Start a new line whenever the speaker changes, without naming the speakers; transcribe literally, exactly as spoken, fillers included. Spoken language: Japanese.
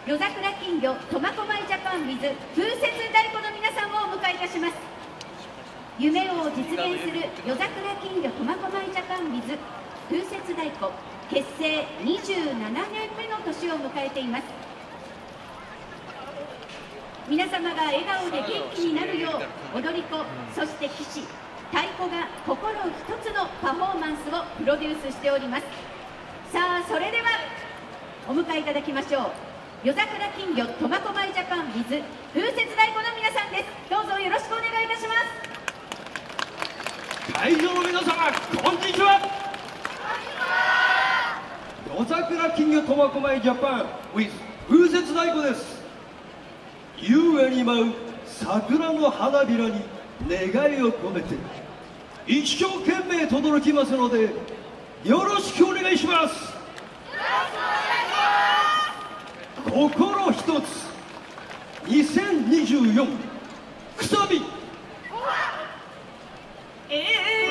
夜桜金魚苫小牧ジャパン with 風雪太鼓の皆さんをお迎えいたします。夢を実現する夜桜金魚苫小牧ジャパン with 風雪太鼓結成にじゅうななねんめの年を迎えています。皆様が笑顔で元気になるよう、踊り子、そして騎士、太鼓が心一つのパフォーマンスをプロデュースしております。さあ、それではお迎えいただきましょう。夜桜金魚苫小牧ジャパン with 風雪太鼓の皆さんです。どうぞよろしくお願いいたします。
会場の皆様、こんにちは。夜桜金魚苫小牧ジャパン with 風雪太鼓です。優雅に舞う桜の花びらに願いを込めて一生懸命轟きますので、よろしくお願いします。心一つにせんにじゅうよんくさび。
えー